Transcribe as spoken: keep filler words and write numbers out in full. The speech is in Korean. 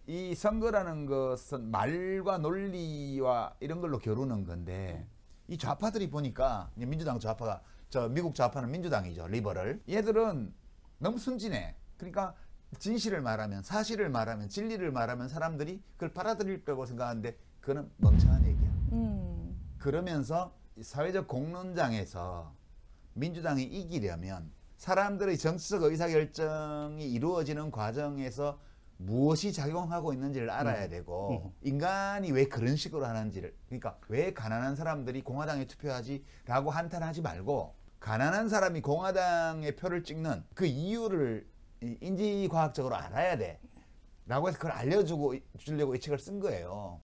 이 선거라는 것은 말과 논리와 이런 걸로 겨루는 건데 이 좌파들이 보니까 민주당 좌파가 저 미국 좌파는 민주당이죠. 리버럴. 얘들은 너무 순진해. 그러니까 진실을 말하면 사실을 말하면 진리를 말하면 사람들이 그걸 받아들일 거라고 생각하는데 그거는 멍청한 얘기야. 음. 그러면서 사회적 공론장에서 민주당이 이기려면 사람들의 정치적 의사결정이 이루어지는 과정에서 무엇이 작용하고 있는지를 알아야 음. 되고 음. 인간이 왜 그런 식으로 하는지를, 그러니까 왜 가난한 사람들이 공화당에 투표하지 라고 한탄하지 말고 가난한 사람이 공화당에 표를 찍는 그 이유를 인지과학적으로 알아야 돼 라고 해서 그걸 알려주고 주려고 이 책을 쓴 거예요.